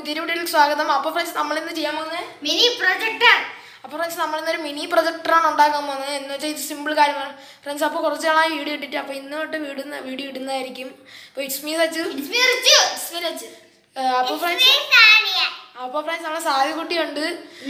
പുതിയൊരു വീഡിയോയിലേക്ക് സ്വാഗതം. അപ്പോൾ ഫ്രണ്ട്സ് നമ്മളിന്ന് ചെയ്യാൻ പോകുന്നത് മിനി പ്രൊജക്ടർ. അപ്പോൾ ഫ്രണ്ട്സ് നമ്മളിന്നൊരു മിനി പ്രൊജക്ടറാണ് ഉണ്ടാക്കാൻ പോകുന്നത്. എന്ന് വെച്ചാൽ ഇത് സിമ്പിൾ കാര്യമാണ് ഫ്രണ്ട്സ്. അപ്പോൾ കുറച്ച് നാളായി വീഡിയോ ഇട്ടിട്ട്, അപ്പോൾ ഇന്ന് തൊട്ട് വീഡിയോ ഇടുന്നതായിരിക്കും. അപ്പോൾ ഇറ്റ്സ് മീ സച്ചു. അപ്പോൾ ഫ്രണ്ട്സ് നമ്മളെ സാധ്യകുട്ടിയുണ്ട്.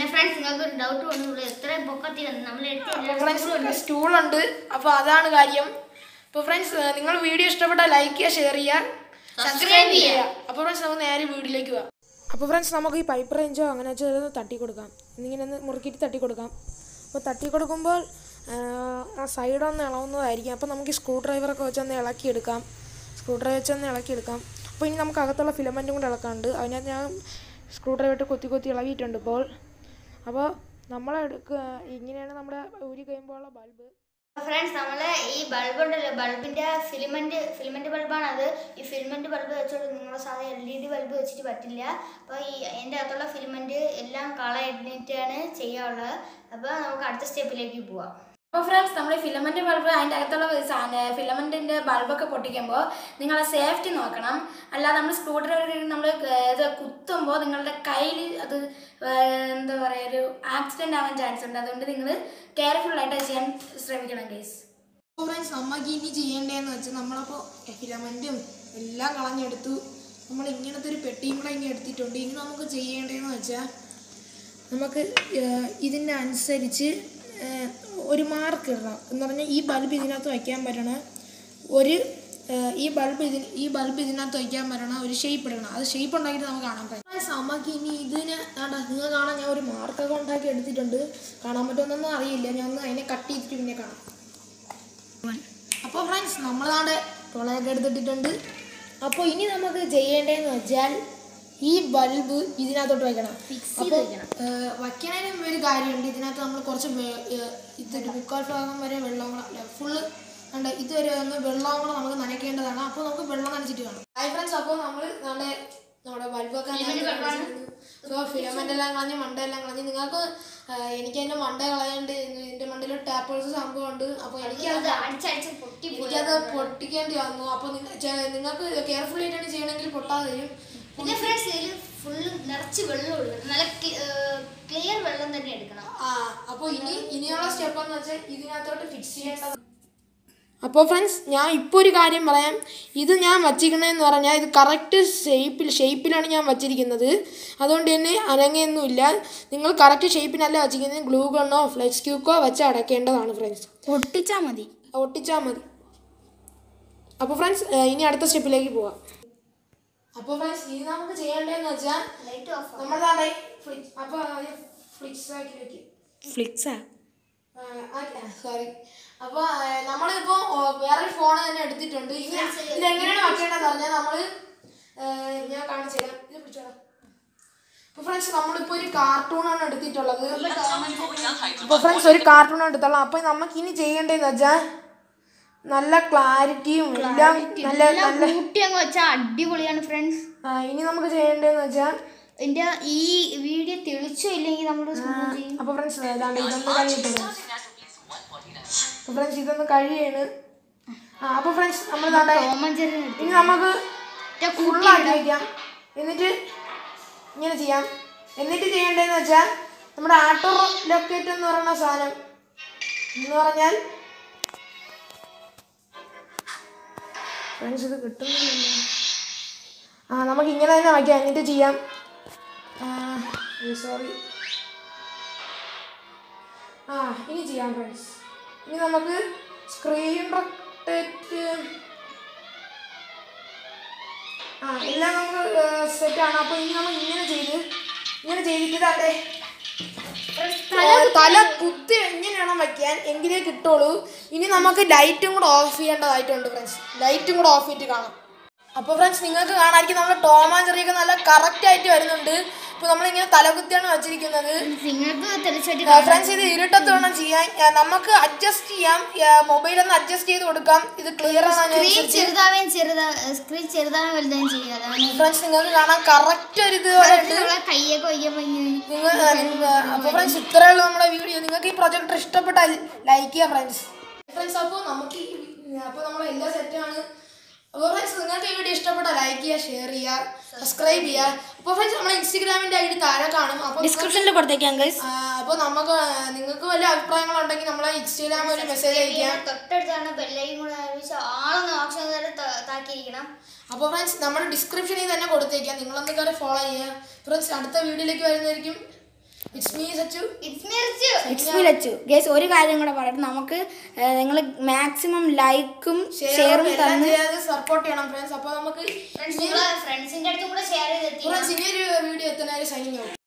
സ്റ്റൂളുണ്ട്. അപ്പോൾ അതാണ് കാര്യം. അപ്പോൾ ഫ്രണ്ട്സ് നിങ്ങൾ വീഡിയോ ഇഷ്ടപ്പെട്ടാൽ ലൈക്ക് ചെയ്യുക, ഷെയർ ചെയ്യുക, സബ്സ്ക്രൈബ് ചെയ്യുക. അപ്പോൾ ഫ്രണ്ട്സ് നമുക്ക് നേരെ വീഡിയോയിലേക്ക് പോകാം. അപ്പോൾ ഫ്രണ്ട്സ് നമുക്ക് ഈ പൈപ്പ് റേഞ്ചോ അങ്ങനെ വെച്ചാൽ തട്ടി കൊടുക്കാം. ഇങ്ങനെ ഒന്ന് മുറുക്കിയിട്ട് തട്ടി കൊടുക്കാം. അപ്പോൾ തട്ടി കൊടുക്കുമ്പോൾ ആ സൈഡൊന്ന് ഇളവുന്നതായിരിക്കും. അപ്പോൾ നമുക്ക് ഈ സ്ക്രൂ ഡ്രൈവറൊക്കെ വെച്ചൊന്ന് ഇളക്കിയെടുക്കാം. അപ്പോൾ ഇനി നമുക്ക് അകത്തുള്ള ഫിലമെൻറ്റും കൂടെ ഇളക്കാനുണ്ട്. അതിനകത്ത് ഞാൻ സ്ക്രൂ ഡ്രൈവർ കൊത്തി ഇളകിയിട്ടുണ്ട് ഇപ്പോൾ. അപ്പോൾ ഇങ്ങനെയാണ് നമ്മുടെ ഊരി കഴിയുമ്പോഴുള്ള ബൾബ്. ഫ്രണ്ട്സ് നമ്മൾ ഈ ബൾബ് ഉണ്ടല്ലോ, ബൾബിന്റെ ഫിലമെന്റ് ബൾബാണ് അത്. ഈ ഫിലമെന്റ് ബൾബ് വെച്ചോണ്ട് നിങ്ങളുടെ സാധാരണ LED ബൾബ് വെച്ചിട്ട് പറ്റില്ല. അപ്പോൾ ഈ അതിൻ്റെ അകത്തുള്ള ഫിലമെന്റ് എല്ലാം കളഞ്ഞിട്ടാണ് ചെയ്യാനുള്ളത്. അപ്പോൾ നമുക്ക് അടുത്ത സ്റ്റെപ്പിലേക്ക് പോവാം. അപ്പോൾ ഫ്രണ്ട്സ് നമ്മൾ ഫിലമെന്റ് ബൾബ് അതിൻ്റെ അകത്തുള്ള ഫിലമെന്റിന്റെ ബൾബൊക്കെ പൊട്ടിക്കുമ്പോൾ നിങ്ങൾ സേഫ്റ്റി നോക്കണം. അല്ലാതെ നമ്മൾ സ്ക്രൂ ഡ്രൈവർ നമ്മൾ ഇത് കുത്തുമ്പോൾ നിങ്ങളുടെ കയ്യിൽ അത് എന്താ പറയുക, ഒരു ആക്സിഡന്റ് ആവാൻ ചാൻസ് ഉണ്ട്. അതുകൊണ്ട് നിങ്ങൾ കെയർഫുള്ളായിട്ട് ചെയ്യാൻ ശ്രമിക്കണം ഗൈസ്. അപ്പോൾ ഫ്രണ്ട്സ് നമുക്ക് ഇനി ചെയ്യേണ്ടതെന്ന് വെച്ചാൽ നമ്മളപ്പോൾ ഫിലമെൻറ്റും എല്ലാം കളഞ്ഞെടുത്തു. നമ്മൾ ഇങ്ങനത്തെ ഒരു പെട്ടിയും കൂടെ ഇങ്ങനെ എടുത്തിട്ടുണ്ട്. ഇനി നമുക്ക് ചെയ്യേണ്ടതെന്ന് വെച്ചാൽ നമുക്ക് ഇതിൻ്റെ അനുസരിച്ച് ഒരു മാർക്ക് ഇടണം. എന്ന് പറഞ്ഞാൽ ഈ ബൾബ് ഇതിനകത്ത് വയ്ക്കാൻ പറ്റണ ഈ ബൾബ് ഇതിനകത്ത് വയ്ക്കാൻ പറ്റണ ഒരു ഷേപ്പ് ഇടണം. അത് ഷേപ്പ് ഉണ്ടാക്കിയിട്ട് നമുക്ക് കാണാൻ പറ്റും. നമുക്ക് ഇനി ഇതിന് നിങ്ങൾ കാണാൻ ഞാൻ ഒരു മാർക്കൊക്കെ ഉണ്ടാക്കി എടുത്തിട്ടുണ്ട്. കാണാൻ പറ്റുമെന്നൊന്നും അറിയില്ല. ഞാൻ ഒന്ന് അതിനെ കട്ട് ചെയ്തിട്ട് പിന്നെ കാണാം. അപ്പോൾ ഫ്രണ്ട്സ് നമ്മൾ തുളയൊക്കെ എടുത്തിട്ടുണ്ട്. അപ്പോൾ ഇനി നമുക്ക് ചെയ്യേണ്ടതെന്ന് വെച്ചാൽ ഈ ബൾബ് ഇതിനകത്തോട്ട് വയ്ക്കണം. അപ്പോൾ വയ്ക്കണതിന് ഒരു കാര്യമുണ്ട്. ഇതിനകത്ത് നമ്മൾ കുറച്ച് ഇതൊരു 3/4 ഭാഗം വരെ വെള്ളം കൂടെ ഫുള്ള് ഉണ്ട്. ഇതുവരെ ഒന്ന് വെള്ളം കൂടെ നമുക്ക് നനയ്ക്കേണ്ടതാണ്. അപ്പോൾ നമുക്ക് വെള്ളം നനച്ചിട്ട് കാണാം. ഹായ് ഫ്രണ്ട്സ്, അപ്പോൾ നമ്മുടെ ബൾബൊക്കെ ഫിലമെൻ്റ് എല്ലാം കളഞ്ഞ് മണ്ടയെല്ലാം കളഞ്ഞ് നിങ്ങൾക്ക് എനിക്ക് അതിൻ്റെ മണ്ട കളയാണ്ട് ഇതിൻ്റെ മണ്ടയിൽ ടാപ്പേഴ്സ് സംഭവമുണ്ട്. അപ്പോൾ എനിക്കത് പൊട്ടിക്കേണ്ടി വന്നു. അപ്പോൾ നിങ്ങൾക്ക് കെയർഫുൾ ആയിട്ടാണ് ചെയ്യണമെങ്കിൽ പൊട്ടാതെ തരും. പിന്നെ ഫ്രണ്ട്സ് ഇതിൽ ഫുള്ള് നിറച്ച് വെള്ളം എടുക്കണം. നല്ല ക്ലിയർ വെള്ളം തന്നെ എടുക്കണം. അപ്പോൾ ഇനിയുള്ള സ്റ്റെപ്പ് എന്ന് വെച്ചാൽ ഇതിനകത്തോട്ട് ഫിക്സ് ചെയ്യേണ്ടത്. അപ്പോൾ ഫ്രണ്ട്സ് ഞാൻ ഇപ്പോൾ ഒരു കാര്യം പറയാം. ഇത് ഞാൻ വച്ചിരിക്കണമെന്ന് പറഞ്ഞാൽ ഇത് കറക്റ്റ് ഷേപ്പിലാണ് ഞാൻ വച്ചിരിക്കുന്നത്. അതുകൊണ്ട് തന്നെ അനങ്ങയൊന്നുമില്ല. നിങ്ങൾ കറക്റ്റ് ഷേപ്പിനല്ല വച്ചിരിക്കുന്നത്. ഗ്ലൂ ഗണ്ണോ ഫ്ലെക്സ് ക്യൂക്കോ വെച്ച് അടയ്ക്കേണ്ടതാണ് ഫ്രണ്ട്സ്. ഒട്ടിച്ചാൽ മതി. അപ്പോൾ ഫ്രണ്ട്സ് ഇനി അടുത്ത സ്റ്റെപ്പിലേക്ക് പോവാം. അപ്പോൾ ഫ്രണ്ട്സ് ഇനി നമുക്ക് ചെയ്യേണ്ടതെന്ന് വെച്ചാൽ നമ്മളെ അപ്പോൾ സോറി. അപ്പോൾ നമ്മളിപ്പോൾ വേറൊരു ഫോൺ തന്നെ എടുത്തിട്ടുണ്ട്. ഇതെങ്ങനെയാണ് വയ്ക്കേണ്ടതെന്ന് പറഞ്ഞാൽ ഞാൻ കാണിച്ചു തരാം. ഇത് പിടിച്ചോളാം. അപ്പോൾ ഫ്രണ്ട്സ് നമ്മളിപ്പോൾ ഒരു കാർട്ടൂണാണ് എടുത്തിട്ടുള്ളത്. അപ്പോൾ ഫ്രണ്ട്സ് ഒരു കാർട്ടൂണാണ് എടുത്തോളാം. അപ്പോൾ നമുക്ക് ഇനി ചെയ്യേണ്ടതെന്ന് വെച്ചാൽ നല്ല ക്ലാരിറ്റിയും എല്ലാം വെച്ചാൽ അടിപൊളിയാണ് ഫ്രണ്ട്സ്. ഇനി നമുക്ക് ചെയ്യേണ്ടതെന്ന് വെച്ചാൽ എൻ്റെ ഈ വീഡിയോ തെളിച്ചോ ഇല്ലെങ്കിൽ നമ്മൾ അപ്പോൾ ഫ്രണ്ട്സ് ഇതൊന്ന് കഴിയാണ്. അപ്പോൾ ഫ്രണ്ട്സ് നമ്മൾ ഇനി നമുക്ക് ഫുള്ളാക്കി വയ്ക്കാം. എന്നിട്ട് ഇങ്ങനെ ചെയ്യാം. എന്നിട്ട് ചെയ്യേണ്ടതെന്ന് വെച്ചാൽ നമ്മുടെ ആട്ടോ ലൊക്കേറ്റ് എന്ന് പറയുന്ന സാധനം എന്ന് പറഞ്ഞാൽ ഫ്രണ്ട്സ് ഇത് കിട്ടുന്നില്ല. നമുക്ക് ഇങ്ങനെ തന്നെ വയ്ക്കാം. എന്നിട്ട് ചെയ്യാം. സോറി. ഇനി ചെയ്യാം ഫ്രണ്ട്സ്. ഇനി നമുക്ക് സ്ക്രീൻ റൊട്ടേറ്റ് എല്ലാം നമുക്ക് സെറ്റാണ്. അപ്പോൾ ഇനി നമ്മൾ ഇങ്ങനെ ചെയ്തിട്ട് അതെ തല കുത്തി എങ്ങനെയാണ് വയ്ക്കാൻ എങ്കിലേ കിട്ടുള്ളൂ. ഇനി നമുക്ക് ലൈറ്റും കൂടെ ഓഫ് ചെയ്യേണ്ടതായിട്ടുണ്ട് ഫ്രണ്ട്സ്. ലൈറ്റും കൂടെ ഓഫ് ചെയ്തിട്ട് കാണാം. അപ്പോൾ ഫ്രണ്ട്സ് നിങ്ങൾക്ക് കാണാമായിരിക്കും നമ്മുടെ ടോം ആൻഡ് ജെറിയൊക്കെ നല്ല കറക്റ്റായിട്ട് വരുന്നുണ്ട്. ഇപ്പോൾ നമ്മളിങ്ങനെ തലകുത്തിയാണ് വെച്ചിരിക്കുന്നത്. ഫ്രണ്ട്സ് ഇത് ഇരുട്ടത്ത് വേണം ചെയ്യാൻ. നമുക്ക് അഡ്ജസ്റ്റ് ചെയ്യാം. മൊബൈലൊന്ന് അഡ്ജസ്റ്റ് ചെയ്ത് കൊടുക്കാം. ഇത് ക്ലിയർ ആണ്. ഫ്രണ്ട്സ് നിങ്ങൾക്ക് കാണാൻ കറക്റ്റ് ഒരു ഇത്. അപ്പോൾ ഫ്രണ്ട്സ് ഇത്രയുള്ള നമ്മുടെ വീഡിയോ. നിങ്ങൾക്ക് ഈ പ്രൊജക്ടർ ഇഷ്ടപ്പെട്ടാൽ ലൈക്ക് ചെയ്യുക ഫ്രണ്ട്സ്. അപ്പോൾ നമ്മൾ എല്ലാ സെറ്റാണ്. അപ്പോൾ ഫ്രണ്ട്സ് നിങ്ങൾക്ക് ഈ വീഡിയോ ഇഷ്ടപ്പെട്ട ലൈക്ക് ചെയ്യുക, ഷെയർ ചെയ്യുക, സബ്സ്ക്രൈബ് ചെയ്യുക. അപ്പോൾ ഫ്രണ്ട്സ് നമ്മുടെ ഇൻസ്റ്റഗ്രാമിൻ്റെ ഐഡി താഴെ കാണും. അപ്പോൾ ഡിസ്ക്രിപ്ഷനിൽ കൊടുത്തേക്കാം ഗൈസ്. അപ്പോൾ നിങ്ങൾക്ക് വല്ല അഭിപ്രായങ്ങളുണ്ടെങ്കിൽ നമ്മളെ ഇൻസ്റ്റഗ്രാമിൽ ഒരു മെസ്സേജ് അയക്കാം. തൊട്ടടുത്താണ് ബെല്ലൈക്കും കൂടെ ആളൊന്ന് ഓപ്ഷൻ വരെ താക്കിയിരിക്കണം. അപ്പോൾ ഫ്രണ്ട്സ് നമ്മുടെ ഡിസ്ക്രിപ്ഷനിൽ തന്നെ കൊടുത്തേക്കാം, നിങ്ങളൊന്ന് കയറി ഫോളോ ചെയ്യുക. ഫ്രണ്ട്സ് അടുത്ത വീഡിയോയിലേക്ക് വരുന്നതായിരിക്കും. It's me Lachu. ഗൈസ് ഒരു കാര്യം കൂടെ പറയട്ടെ, നമുക്ക് നിങ്ങൾ മാക്സിമം ലൈക്കും ഷെയറും തന്ന് സപ്പോർട്ട് ചെയ്യണം ഫ്രണ്ട്സ്. അപ്പോൾ നമുക്ക് ഫ്രണ്ട്സിന്റെ അടുത്തും കൂടെ ഷെയർ ചെയ്തെത്തി. ഫ്രണ്ട്സ് ഇനിയൊരു വീഡിയോ എത്തുന്നവരെ സൈനിങ് ഔട്ട്.